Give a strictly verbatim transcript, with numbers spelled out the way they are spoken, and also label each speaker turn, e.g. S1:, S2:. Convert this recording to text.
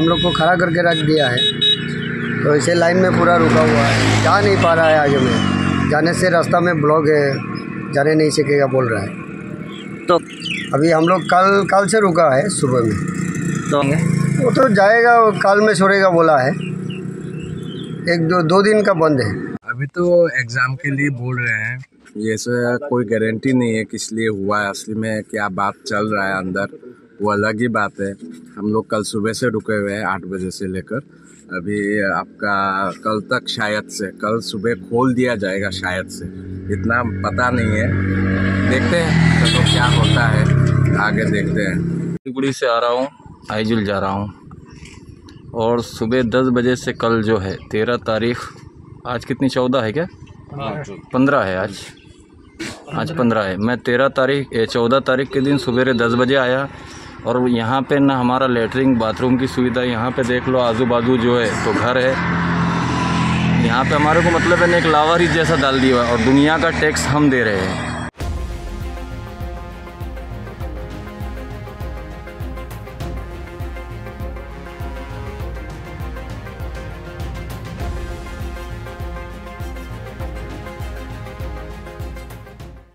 S1: हम लोग को खड़ा करके रख दिया है, तो इसे लाइन में पूरा रुका हुआ है, जा नहीं पा रहा है आगे में, जाने से रास्ता में ब्लॉक है, जाने नहीं सकेगा बोल रहा है।
S2: तो
S1: अभी हम लोग कल कल से रुका है सुबह में,
S2: तो
S1: वो तो जाएगा, कल में छोड़ेगा बोला है, एक दो दो दिन का बंद है।
S3: अभी तो एग्ज़ाम के लिए बोल रहे हैं, ये से कोई गारंटी नहीं है किस लिए हुआ है, असली में क्या बात चल रहा है अंदर वो अलग ही बात है। हम लोग कल सुबह से रुके हुए हैं आठ बजे से लेकर अभी आपका कल तक, शायद से कल सुबह खोल दिया जाएगा, शायद से, इतना पता नहीं है, देखते हैं तो क्या होता है, आगे देखते हैं।
S4: सिलीगुड़ी से आ रहा हूँ, आइजल जा रहा हूँ, और सुबह दस बजे से कल जो है तेरह तारीख, आज कितनी, चौदह है क्या, पंद्रह है आज, आज पंद्रह है। मैं तेरह तारीख चौदह तारीख के दिन सवेरे दस बजे आया, और यहाँ पे ना हमारा लेटरिन बाथरूम की सुविधा, यहाँ पे देख लो आजू बाजू जो है तो घर है, यहाँ पे हमारे को मतलब है ना एक लावारिस जैसा डाल दिया, और दुनिया का टैक्स हम दे रहे हैं।